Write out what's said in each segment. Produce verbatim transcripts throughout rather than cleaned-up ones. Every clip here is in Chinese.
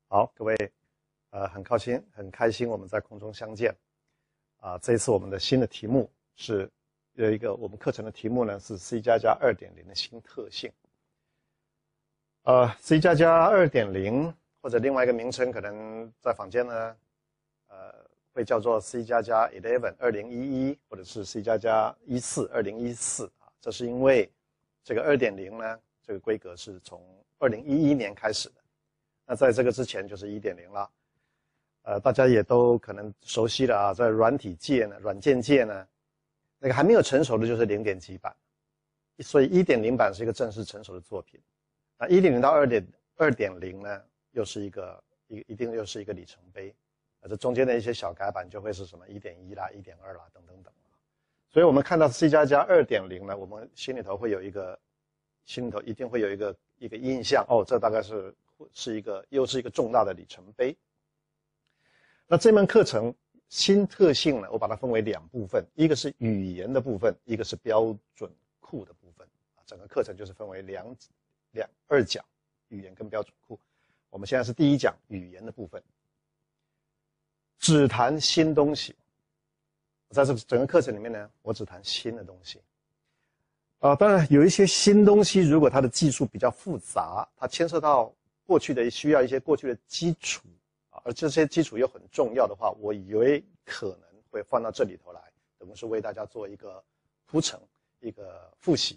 好，各位，呃，很高兴，很开心我们在空中相见。啊、呃，这一次我们的新的题目是有一个我们课程的题目呢是 C 加加 二点零 的新特性。呃 ，C 加加 二点零 或者另外一个名称可能在坊间呢，呃，会叫做 C 加加十一二零一一，或者是 C 加加十四二零一四啊。这是因为这个 二点零 呢，这个规格是从二零一一年开始的。那在这个之前就是 一点零 了，呃，大家也都可能熟悉了啊，在软体界呢、软件界呢，那个还没有成熟的就是 零点几版，所以 一点零 版是一个正式成熟的作品。那 一点零 到 二点零 呢，又是一个一一定又是一个里程碑，啊，这中间的一些小改版就会是什么 一点一 啦、一点二 啦等等等。所以我们看到 C 加加 二点零 呢，我们心里头会有一个，心里头一定会有一个一个印象，哦，这大概是。是一个又是一个重大的里程碑。那这门课程新特性呢，我把它分为两部分，一个是语言的部分，一个是标准库的部分。整个课程就是分为两两二讲，语言跟标准库。我们现在是第一讲语言的部分，只谈新东西。在这整个课程里面呢，我只谈新的东西。啊、呃，当然有一些新东西，如果它的技术比较复杂，它牵涉到过去的需要一些过去的基础啊，而这些基础又很重要的话，我以为可能会放到这里头来，等于是为大家做一个铺陈，一个复习。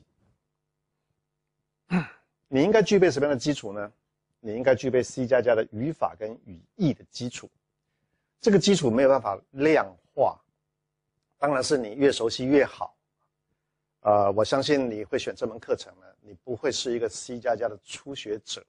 你应该具备什么样的基础呢？你应该具备 C 加加的语法跟语义的基础。这个基础没有办法量化，当然是你越熟悉越好。呃，我相信你会选这门课程呢，你不会是一个 C 加加的初学者。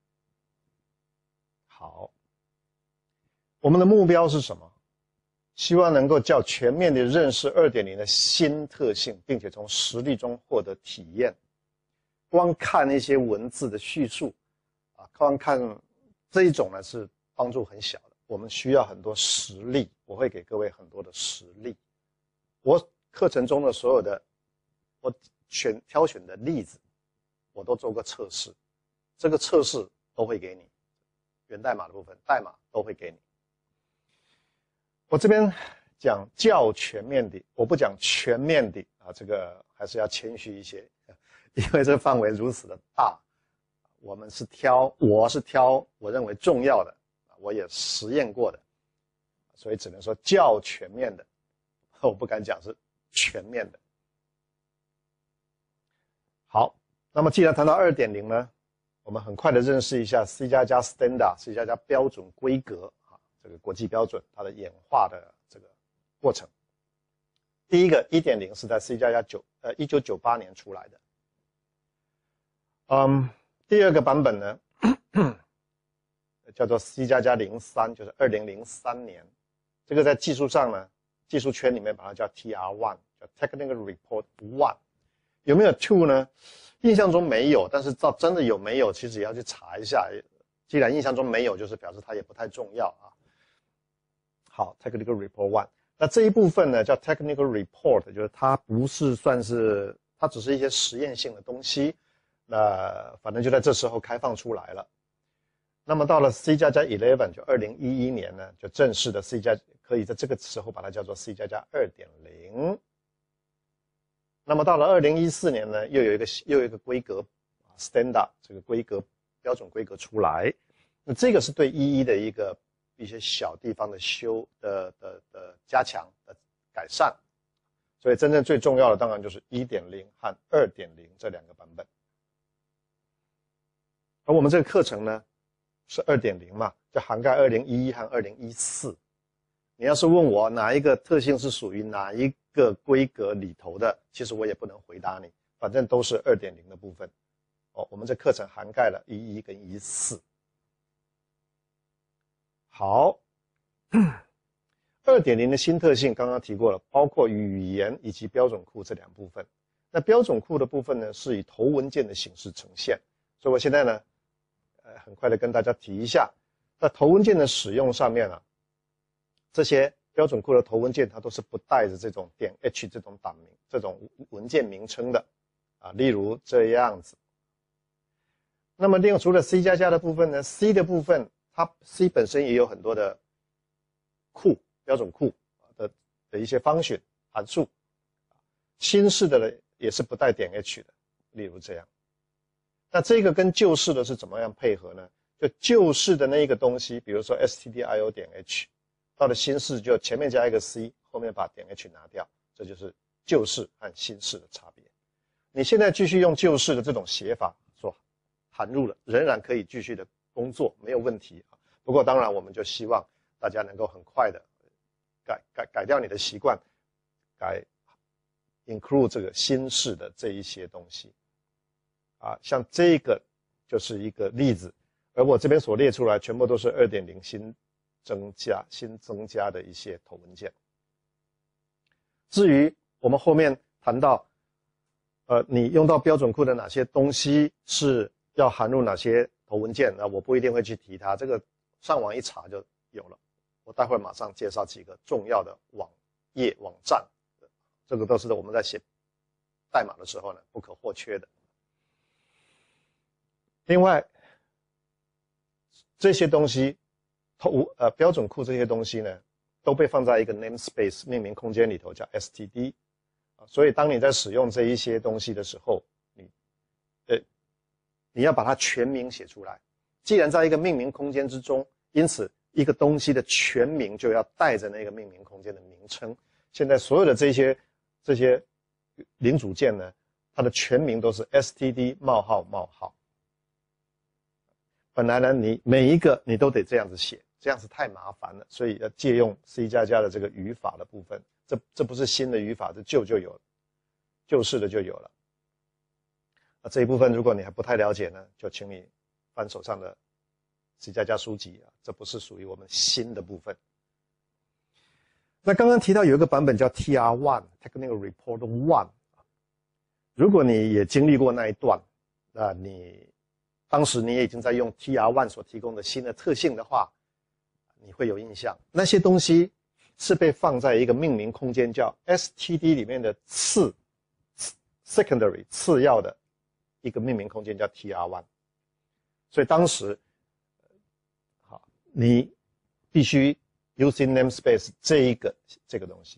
好，我们的目标是什么？希望能够较全面地认识 二点零 的新特性，并且从实例中获得体验。光看一些文字的叙述啊，光看这一种呢是帮助很小的，我们需要很多实例，我会给各位很多的实例。我课程中的所有的我选挑选的例子，我都做过测试，这个测试都会给你。源代码的部分，代码都会给你。我这边讲较全面的，我不讲全面的啊，这个还是要谦虚一些，因为这范围如此的大，我们是挑，我是挑我认为重要的，我也实验过的，所以只能说较全面的，我不敢讲是全面的。好，那么既然谈到 二点零 呢？我们很快的认识一下 C 加加 standard、C 加加标准规格啊，这个国际标准它的演化的这个过程。第一个 一点零 是在 C 加加九呃一九九八年出来的。嗯，第二个版本呢叫做 C 加加零三，就是二零零三年。这个在技术上呢，技术圈里面把它叫 T R 一， 叫 Technical Report 一。有没有 two 呢？印象中没有，但是照真的有没有，其实也要去查一下。既然印象中没有，就是表示它也不太重要啊。好 ，Technical Report 一，那这一部分呢叫 Technical Report， 就是它不是算是，它只是一些实验性的东西。那反正就在这时候开放出来了。那么到了 C 加加十一，就二零一一年呢，就正式的 C 加可以在这个时候把它叫做 C 加加 二点零。那么到了二零一四年呢，又有一个又有一个规格 standard 这个规格标准规格出来，那这个是对一一的一个一些小地方的修的的的加强的改善，所以真正最重要的当然就是 一点零 和 二点零 这两个版本。而我们这个课程呢是 二点零 嘛，就涵盖二零一一和二零一四。你要是问我哪一个特性是属于哪一个规格里头的，其实我也不能回答你，反正都是 二点零 的部分。哦，我们这课程涵盖了一一跟一四。好 ，二点零 的新特性刚刚提过了，包括语言以及标准库这两部分。那标准库的部分呢，是以头文件的形式呈现，所以我现在呢，呃，很快的跟大家提一下，在头文件的使用上面啊，这些标准库的头文件它都是不带着这种点 H 这种档名这种文件名称的啊，例如这样子。那么另外除了 C 加加的部分呢 ，C 的部分它 C 本身也有很多的库标准库的的一些 function 函数，新式的呢也是不带点 H 的，例如这样。那这个跟旧式的是怎么样配合呢？就旧式的那一个东西，比如说 stdio 点 h， 到了新式就前面加一个 c， 后面把点 h 拿掉，这就是旧式和新式的差别。你现在继续用旧式的这种写法所含入了，仍然可以继续的工作，没有问题。不过当然我们就希望大家能够很快的改改改掉你的习惯，改 include 这个新式的这一些东西啊，像这个就是一个例子，而我这边所列出来全部都是 二点零 新增加新增加的一些头文件。至于我们后面谈到呃你用到标准库的哪些东西是要含入哪些头文件，那我不一定会去提它，这个上网一查就有了。我待会儿马上介绍几个重要的网页网站，这个都是我们在写代码的时候呢不可或缺的。另外这些东西头呃标准库这些东西呢都被放在一个 namespace 命名空间里头，叫 S T D， 所以当你在使用这一些东西的时候，你呃你要把它全名写出来。既然在一个命名空间之中，因此一个东西的全名就要带着那个命名空间的名称。现在所有的这些这些零组件呢，它的全名都是 S T D 冒号冒号。本来呢，你每一个你都得这样子写，这样子太麻烦了，所以要借用 C 加加的这个语法的部分。这这不是新的语法，这旧就有了，旧式的就有了。那这一部分如果你还不太了解呢，就请你翻手上的 C 加加书籍啊，这不是属于我们新的部分。那刚刚提到有一个版本叫 T R 一 Technical Report 一，如果你也经历过那一段，那你当时你也已经在用 T R 一 所提供的新的特性的话，你会有印象，那些东西是被放在一个命名空间叫 S T D 里面的次 secondary 次要的一个命名空间叫 T R 一， 所以当时好，你必须 using namespace 这一个这个东西。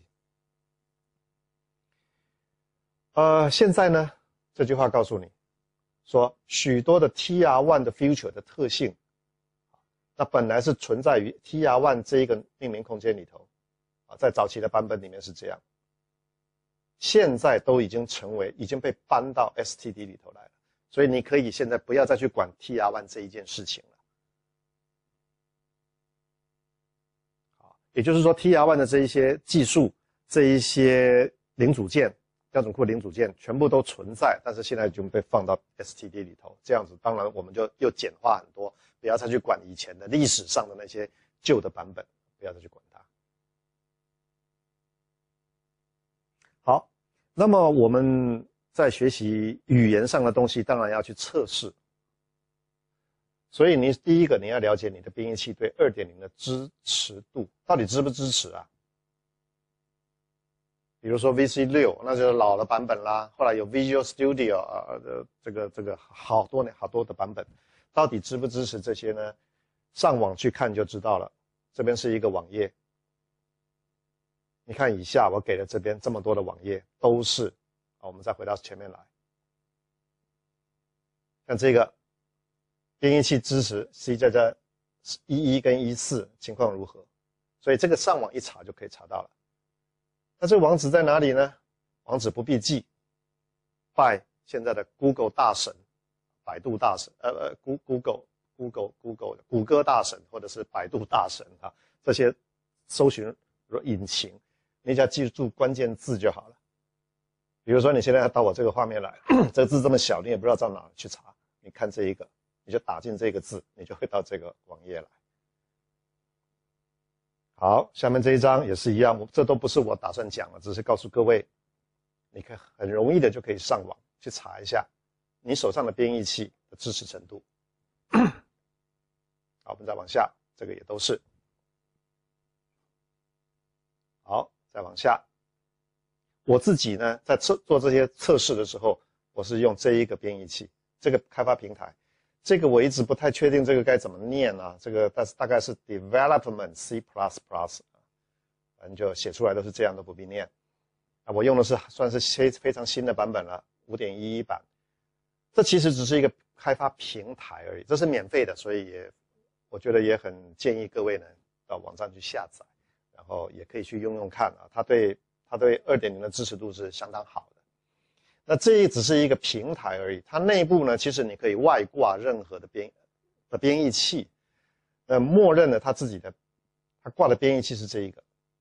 呃，现在呢，这句话告诉你说，许多的 T R 一 的 feature 的特性，那本来是存在于 T R 一 这一个命名空间里头啊，在早期的版本里面是这样，现在都已经成为已经被搬到 S T D 里头来了，所以你可以现在不要再去管 T R 一 这一件事情了。好，也就是说 T R 一 的这一些技术，这一些零组件，标准库零组件全部都存在，但是现在就被放到 S T D 里头，这样子当然我们就又简化很多，不要再去管以前的历史上的那些旧的版本，不要再去管它。好，那么我们在学习语言上的东西，当然要去测试。所以你第一个你要了解你的编译器对 二点零 的支持度，到底支不支持啊？比如说 V C 六， 那就是老的版本啦，后来有 Visual Studio 啊，这个这个好多年好多的版本，到底支不支持这些呢？上网去看就知道了。这边是一个网页，你看以下我给了这边这么多的网页，都是啊，我们再回到前面来，像这个编译器支持 C 加加一一跟一四情况如何？所以这个上网一查就可以查到了。那这个网址在哪里呢？网址不必记，拜现在的 Google 大神、百度大神，呃呃 Google Google Google 谷歌大神或者是百度大神啊，这些搜寻引擎，你只要记住关键字就好了。比如说你现在到我这个画面来，这个字这么小，你也不知道到哪去查，你看这一个，你就打进这个字，你就会到这个网页来。好，下面这一章也是一样，这都不是我打算讲的，只是告诉各位，你可以很容易的就可以上网去查一下你手上的编译器的支持程度。好，我们再往下，这个也都是。好，再往下，我自己呢在测做这些测试的时候，我是用这一个编译器，这个开发平台这个我一直不太确定这个该怎么念啊，这个但是大概是 development C plus plus， 反正就写出来都是这样，都不必念。啊，我用的是算是非非常新的版本了 五点一一 版。这其实只是一个开发平台而已，这是免费的，所以也我觉得也很建议各位呢到网站去下载，然后也可以去用用看啊，它对它对 二点零 的支持度是相当好的。那这也只是一个平台而已，它内部呢，其实你可以外挂任何的编的编译器，呃，默认的它自己的，它挂的编译器是这一个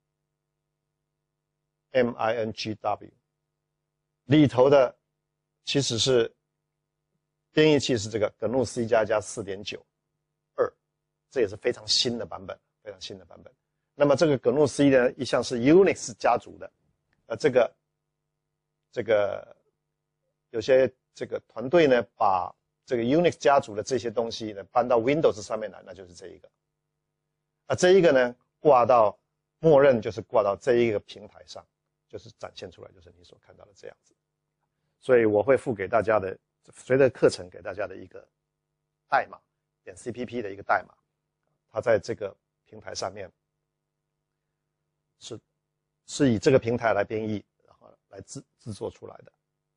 M I N G W， 里头的其实是编译器是这个 G N U C 加加 四点九二， 这也是非常新的版本，非常新的版本。那么这个 G N U C 呢，一向是 Unix 家族的，呃，这个这个。有些这个团队呢，把这个 Unix 家族的这些东西呢搬到 Windows 上面来，那就是这一个。啊，这一个呢挂到默认就是挂到这一个平台上，就是展现出来就是你所看到的这样子。所以我会附给大家的，随着课程给大家的一个代码，点 C P P 的一个代码，它在这个平台上面是是以这个平台来编译，然后来制制作出来的。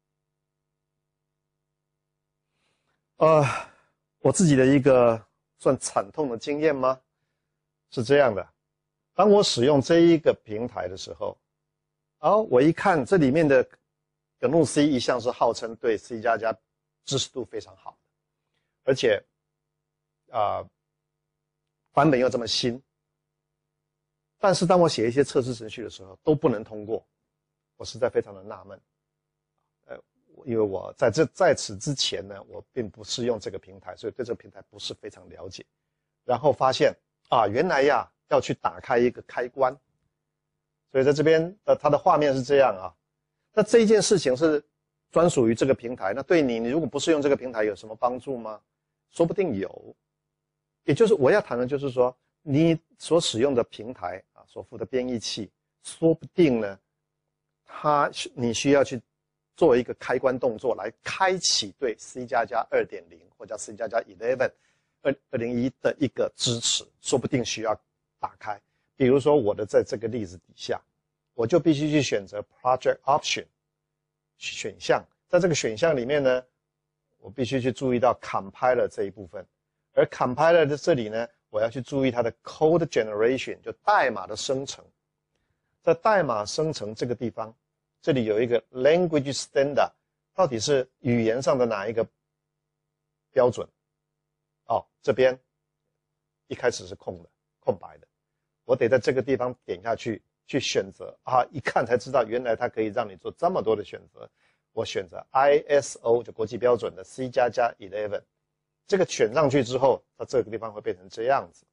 呃，我自己的一个算惨痛的经验吗？是这样的，当我使用这一个平台的时候，哦，我一看这里面的 G N U C 一向是号称对 C 加加支持度非常好，而且啊、呃、版本又这么新，但是当我写一些测试程序的时候都不能通过，我实在非常的纳闷。呃。因为我在这在此之前呢，我并不是用这个平台，所以对这个平台不是非常了解。然后发现啊，原来呀要去打开一个开关，所以在这边呃它的画面是这样啊。那这一件事情是专属于这个平台，那对你，你如果不是用这个平台有什么帮助吗？说不定有。也就是我要谈的就是说，你所使用的平台啊，所附的编译器，说不定呢，它你需要去。做一个开关动作来开启对 C 加加 二点零 或者 C 加加 十一 二零一的一个支持，说不定需要打开。比如说我的在这个例子底下，我就必须去选择 Project Option 选项，在这个选项里面呢，我必须去注意到 Compiler 这一部分，而 Compiler 的这里呢，我要去注意它的 Code Generation 就代码的生成，在代码生成这个地方。这里有一个 language standard， 到底是语言上的哪一个标准？哦，这边一开始是空的，空白的，我得在这个地方点下去，去选择啊，一看才知道原来它可以让你做这么多的选择。我选择 I S O 就国际标准的 C 加加 十一， 这个选上去之后，它这个地方会变成这样子，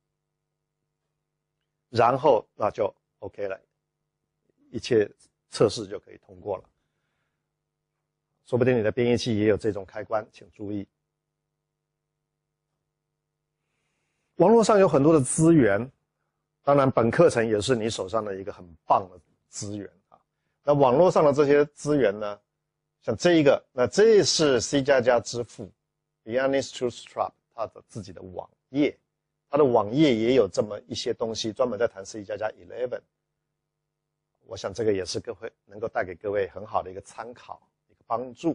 然后那就 OK 了，一切。测试就可以通过了，说不定你的编译器也有这种开关，请注意。网络上有很多的资源，当然本课程也是你手上的一个很棒的资源啊。那网络上的这些资源呢，像这一个，那这是 C 加加之父 Yannis Trustrap 他的自己的网页，他的网页也有这么一些东西，专门在谈 C 加加十一。我想这个也是各位能够带给各位很好的一个参考，一个帮助。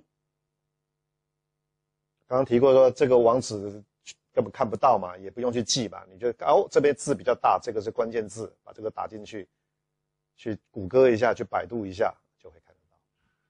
刚刚提过说这个网址根本看不到嘛，也不用去记嘛，你就哦这边字比较大，这个是关键字，把这个打进去，去谷歌一下，去百度一下，就会看得到。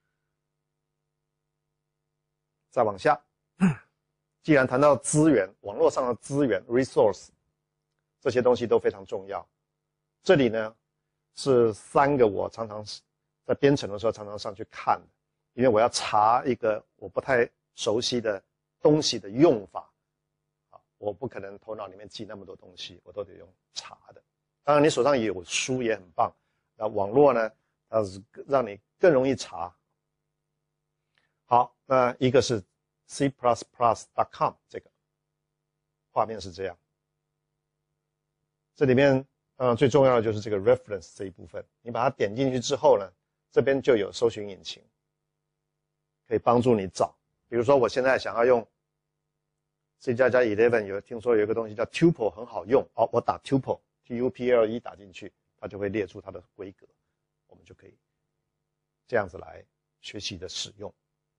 再往下，既然谈到资源，网络上的资源 resource 这些东西都非常重要。这里呢。是三个我常常在编程的时候常常上去看的，因为我要查一个我不太熟悉的东西的用法，啊，我不可能头脑里面记那么多东西，我都得用查的。当然你手上也有书也很棒，那网络呢，它是让你更容易查。好，那一个是 C plus plus dot com 这个画面是这样，这里面。嗯，最重要的就是这个 reference 这一部分，你把它点进去之后呢，这边就有搜寻引擎，可以帮助你找。比如说我现在想要用 C 加加十一有听说有一个东西叫 tuple 很好用，哦，我打 tuple T U P L E 打进去，它就会列出它的规格，我们就可以这样子来学习的使用。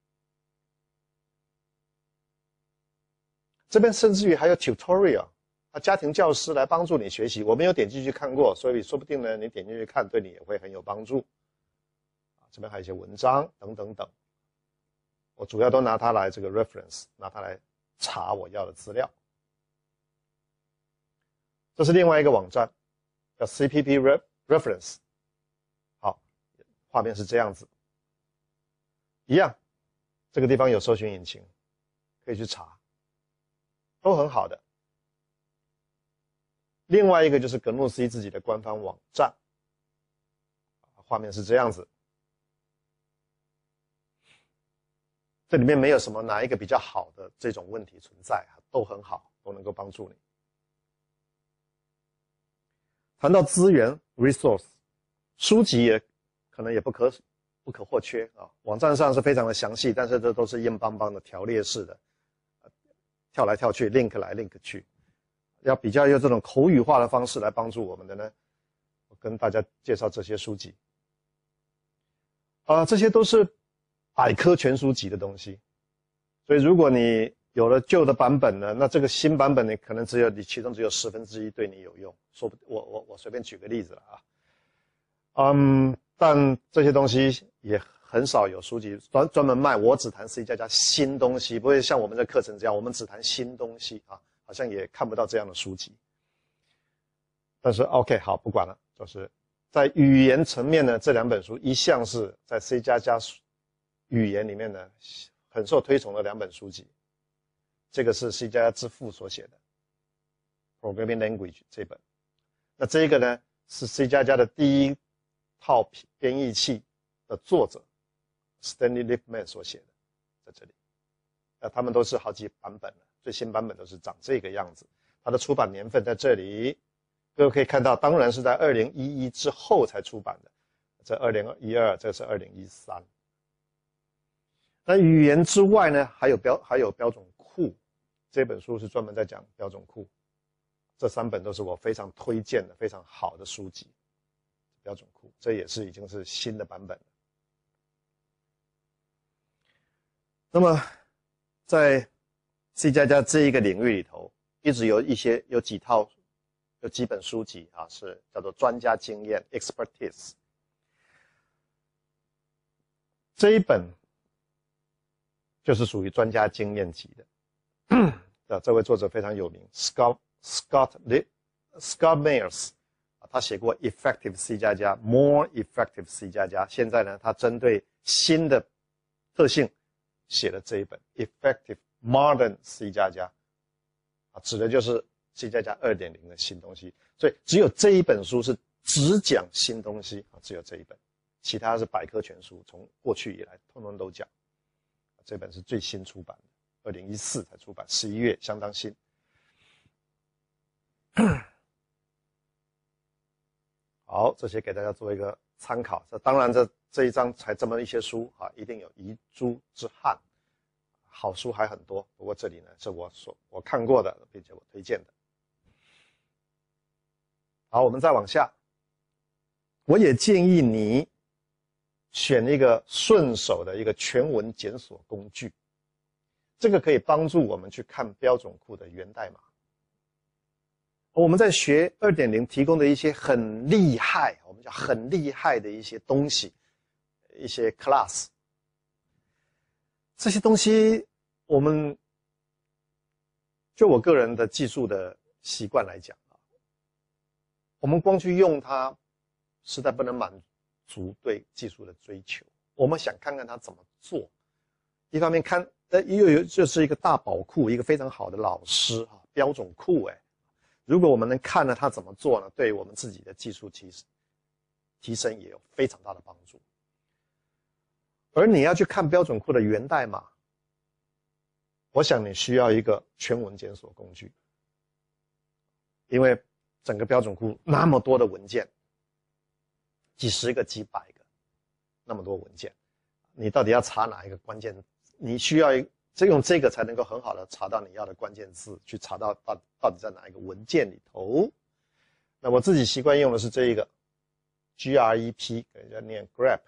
这边甚至于还有 tutorial， 啊，家庭教师来帮助你学习。我没有点进去看过，所以说不定呢，你点进去看，对你也会很有帮助。这边还有一些文章等等等，我主要都拿它来这个 reference， 拿它来查我要的资料。这是另外一个网站，叫 C P P Reference。好，画面是这样子，一样，这个地方有搜寻引擎，可以去查，都很好的。另外一个就是格诺斯自己的官方网站，画面是这样子。这里面没有什么哪一个比较好的这种问题存在，都很好，都能够帮助你。谈到资源 resource， 书籍也可能也不可不可或缺啊。网站上是非常的详细，但是这都是硬邦邦的条列式的，跳来跳去 link 来 link 去。要比较用这种口语化的方式来帮助我们的呢，我跟大家介绍这些书籍。啊，这些都是百科全书级的东西，所以如果你有了旧的版本呢，那这个新版本呢，可能只有你其中只有十分之一对你有用。说不，我我我随便举个例子了啊，嗯，但这些东西也很少有书籍专专门卖。我只谈 C 加加新东西，不会像我们这课程这样，我们只谈新东西啊，好像也看不到这样的书籍。但是 OK 好，不管了，就是在语言层面呢，这两本书一向是在 C 加加语言里面呢很受推崇的两本书籍。这个是 C 加加之父所写的 Programming Language 这本，那这个呢是 C 加加的第一套编译器的作者 Stanley Lippman 所写的，在这里。那他们都是好几版本了，最新版本都是长这个样子。它的出版年份在这里，各位可以看到，当然是在二零一一之后才出版的，这二零一二，这是二零一三。那语言之外呢，还有标还有标准库，这本书是专门在讲标准库。这三本都是我非常推荐的非常好的书籍。标准库，这也是已经是新的版本了。那么在 C 加加这一个领域里头，一直有一些有几套有几本书籍啊，是叫做专家经验 expertise。这一本就是属于专家经验级的。的这位作者非常有名 ，Scott Scott Scott Mayers， 他写过 Effective C 加加 ，More Effective C 加加。现在呢，他针对新的特性写了这一本 Effective Modern C 加加，啊，指的就是 C 加加 二点零 的新东西。所以只有这一本书是只讲新东西啊，只有这一本，其他是百科全书，从过去以来通通都讲。这本是最新出版的。二零一四才出版，十一月，相当新。好，这些给大家做一个参考。这当然这，这这一章才这么一些书啊，一定有遗珠之憾。好书还很多，不过这里呢是我所我看过的，并且我推荐的。好，我们再往下。我也建议你选一个顺手的一个全文检索工具。这个可以帮助我们去看标准库的源代码。我们在学 二点零 提供的一些很厉害，我们叫很厉害的一些东西，一些 class。这些东西我们就我个人的技术的习惯来讲啊，我们光去用它实在不能满足对技术的追求。我们想看看它怎么做，一方面看呃，又有就是一个大宝库，一个非常好的老师啊，标准库哎。如果我们能看了他怎么做呢，对我们自己的技术提升提升也有非常大的帮助。而你要去看标准库的源代码，我想你需要一个全文检索工具，因为整个标准库那么多的文件，几十个、几百个，那么多文件，你到底要查哪一个关键？你需要这用这个才能够很好的查到你要的关键字，去查到到到底在哪一个文件里头。那我自己习惯用的是这一个 grep， 给人家念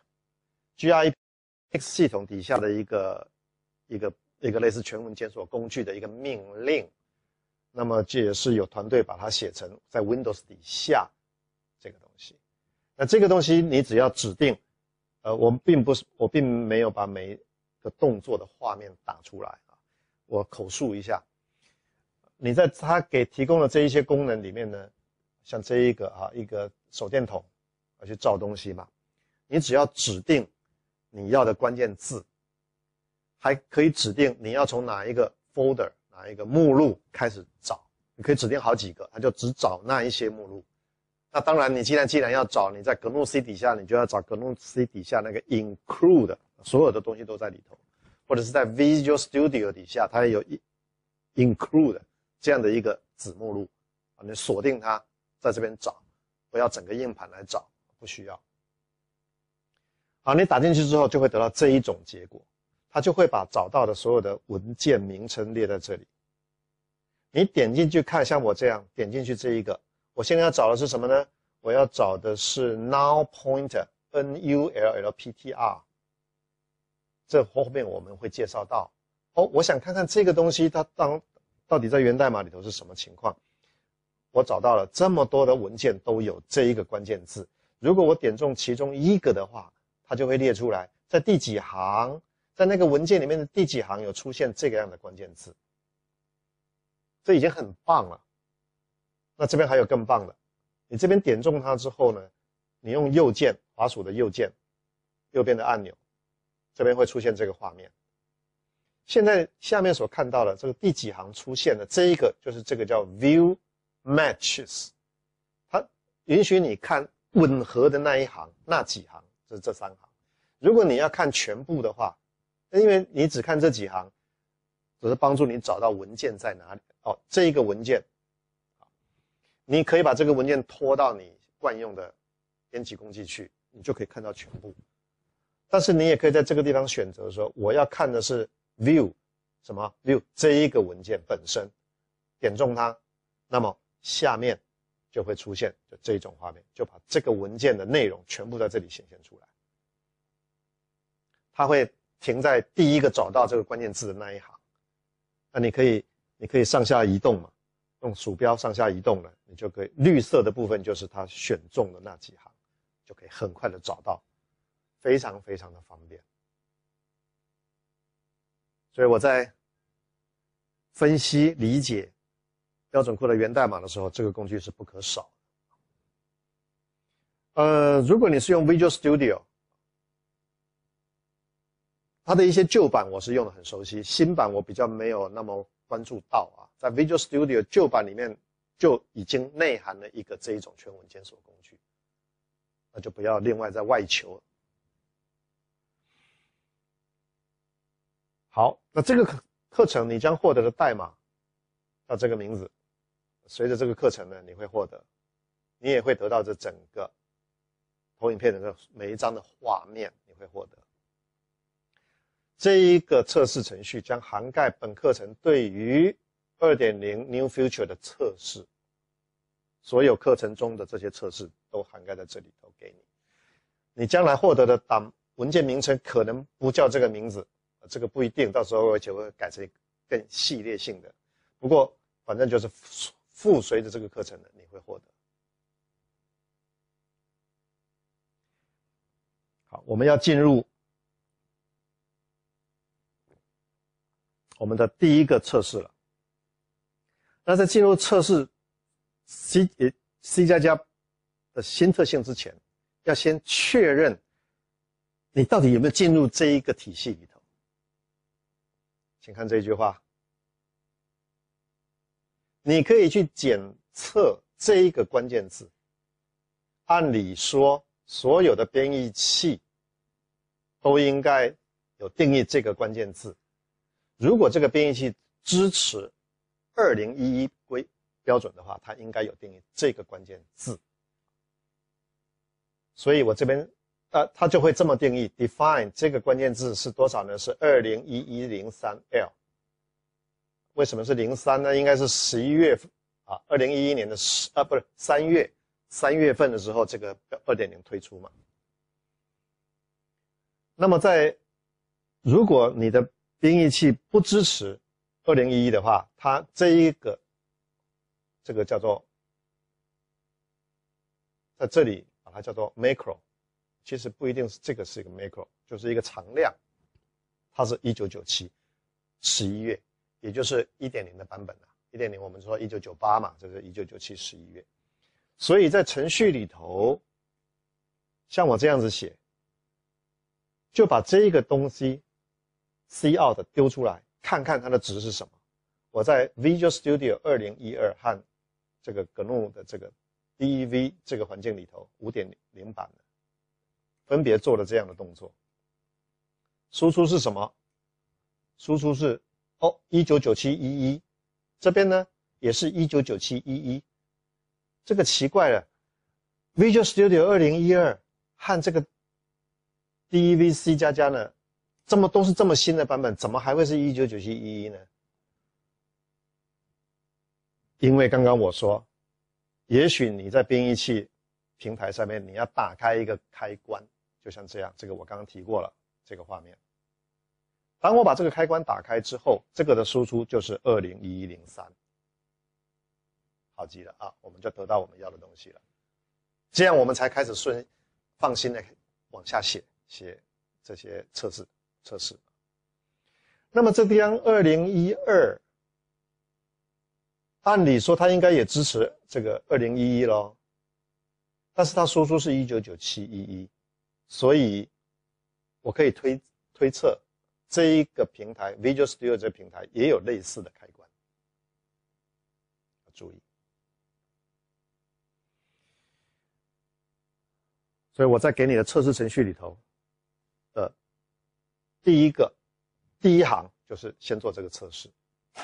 grep。grep X 系统底下的一个一个一个类似全文检索工具的一个命令。那么这也是有团队把它写成在 Windows 底下这个东西。那这个东西你只要指定，呃，我并不是我并没有把每一个动作的画面打出来啊，我口述一下。你在它给提供的这一些功能里面呢，像这一个啊一个手电筒要去照东西嘛，你只要指定你要的关键字，还可以指定你要从哪一个 folder 哪一个目录开始找，你可以指定好几个，它就只找那一些目录。那当然，你既然既然要找，你在 G N U C 底下，你就要找 G N U C 底下那个 include， 所有的东西都在里头，或者是在 Visual Studio 底下，它也有 include 这样的一个子目录啊，你锁定它，在这边找，不要整个硬盘来找，不需要。好，你打进去之后，就会得到这一种结果，它就会把找到的所有的文件名称列在这里。你点进去看，像我这样点进去这一个。我现在要找的是什么呢？我要找的是 null pointer N U L L P T R， 这后面我们会介绍到。哦，我想看看这个东西它当到底在源代码里头是什么情况。我找到了这么多的文件都有这一个关键字，如果我点中其中一个的话，它就会列出来在第几行，在那个文件里面的第几行有出现这个样的关键字，这已经很棒了。那这边还有更棒的，你这边点中它之后呢，你用右键滑鼠的右键，右边的按钮，这边会出现这个画面。现在下面所看到的这个第几行出现的这一个，就是这个叫 View Matches， 它允许你看吻合的那一行，那几行，就是这三行。如果你要看全部的话，因为你只看这几行，只是帮助你找到文件在哪里。哦，这一个文件。你可以把这个文件拖到你惯用的编辑工具去，你就可以看到全部。但是你也可以在这个地方选择说，我要看的是 view 什么 view 这一个文件本身，点中它，那么下面就会出现就这种画面，就把这个文件的内容全部在这里显现出来。它会停在第一个找到这个关键字的那一行。那你可以你可以上下移动嘛。用鼠标上下移动了，你就可以绿色的部分就是它选中的那几行，就可以很快的找到，非常非常的方便。所以我在分析理解标准库的源代码的时候，这个工具是不可少的。呃，如果你是用 Visual Studio， 它的一些旧版我是用的很熟悉，新版我比较没有那么关注到啊。在 Visual Studio 旧版里面就已经内含了一个这一种全文检索工具，那就不要另外再外求了。好，那这个课程你将获得的代码叫这个名字，随着这个课程呢，你会获得，你也会得到这整个投影片的每一张的画面，你会获得。这一个测试程序将涵盖本课程对于 二点零 New Future 的测试，所有课程中的这些测试都涵盖在这里头给你。你将来获得的档文件名称可能不叫这个名字，这个不一定，到时候而且会改成更系列性的。不过反正就是附随着这个课程的，你会获得。好，我们要进入我们的第一个测试了。那在进入测试 C C 加加的新特性之前，要先确认你到底有没有进入这一个体系里头。请看这一句话，你可以去检测这一个关键字。按理说，所有的编译器都应该有定义这个关键字。如果这个编译器支持二零一一规标准的话，它应该有定义这个关键字。所以我这边呃，它就会这么定义 define 这个关键字是多少呢？是二零一一零三 L。 为什么是零三呢？应该是十一月啊，二零一一年的十啊，不是三月，三月份的时候，这个 二点零 推出嘛。那么在如果你的编译器不支持二零一一的话，它这一个这个叫做在这里把它叫做 macro， 其实不一定是这个是一个 macro， 就是一个常量，它是一九九七十一月，也就是 一点零 的版本啊。一点零 我们说一九九八嘛，这是一九九七十一月。所以在程序里头，像我这样子写，就把这一个东西 cout 丢出来，看看它的值是什么。我在 Visual Studio 二零一二和这个 G N U 的这个 D E V 这个环境里头 五点零 版的，分别做了这样的动作。输出是什么？输出是哦一九九七一一，这边呢也是一九九七一一。这个奇怪了 ，Visual Studio 二零一二和这个 D E V C 加加呢，这么都是这么新的版本，怎么还会是一九九七一一呢？因为刚刚我说，也许你在编译器平台上面，你要打开一个开关，就像这样，这个我刚刚提过了，这个画面。当我把这个开关打开之后，这个的输出就是二零一一零三。好极了啊，我们就得到我们要的东西了。这样我们才开始顺放心的往下写写这些测试测试。那么这边二零一二，按理说它应该也支持这个二零一一咯，但是它输出是一九九七一一，所以我可以推推测这一个平台 Visual Studio 这个平台也有类似的开关，注意。所以我在给你的测试程序里头的第一个第一行就是先做这个测试。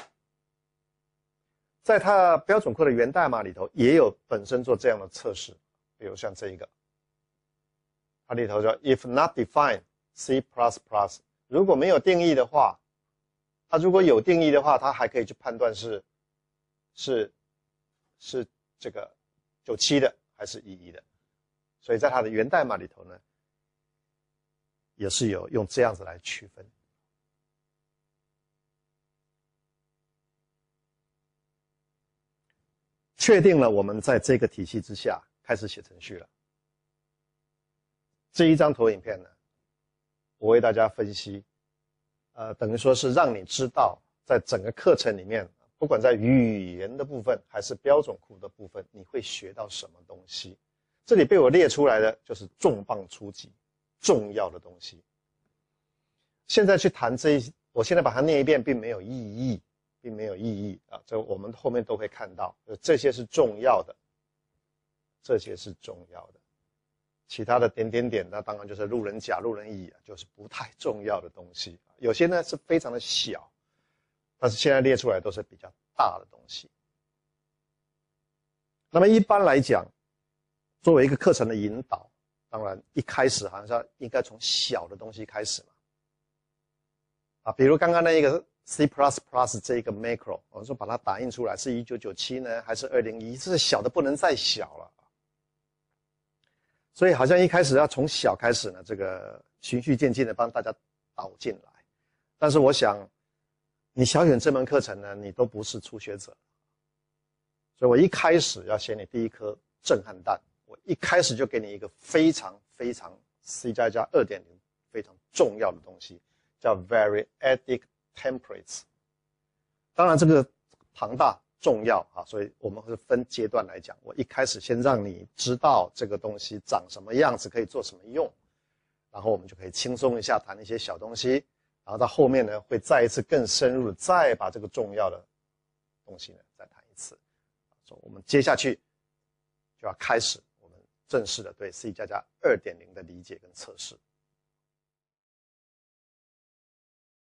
在它标准库的源代码里头也有本身做这样的测试，比如像这一个，它里头说 if not defined C plus plus， 如果没有定义的话，它如果有定义的话，它还可以去判断是是是这个九七的还是一一的。所以在它的源代码里头呢，也是有用这样子来区分。确定了我们在这个体系之下开始写程序了。这一张投影片呢，我为大家分析，呃，等于说是让你知道，在整个课程里面，不管在语言的部分还是标准库的部分，你会学到什么东西。这里被我列出来的就是重磅出击，重要的东西。现在去谈这一，我现在把它念一遍，并没有意义，并没有意义啊！这我们后面都会看到，这些是重要的，这些是重要的。其他的点点点，那当然就是路人甲、路人乙啊，就是不太重要的东西。有些呢是非常的小，但是现在列出来都是比较大的东西。那么一般来讲，作为一个课程的引导，当然一开始好像应该从小的东西开始嘛。啊，比如刚刚那一个 C plus plus 这一个 macro， 我们说把它打印出来是一九九七呢，还是二零一一？这是小的不能再小了。所以好像一开始要从小开始呢，这个循序渐进的帮大家导进来。但是我想，你小选这门课程呢，你都不是初学者，所以我一开始要写你第一颗震撼弹。我一开始就给你一个非常非常 C 加加 二点零 非常重要的东西，叫 Variadic Templates。当然这个庞大重要啊，所以我们会分阶段来讲。我一开始先让你知道这个东西长什么样子，可以做什么用，然后我们就可以轻松一下谈一些小东西，然后到后面呢会再一次更深入的再把这个重要的东西呢再谈一次。所以我们接下去就要开始正式的对 C 加加 二点零 的理解跟测试。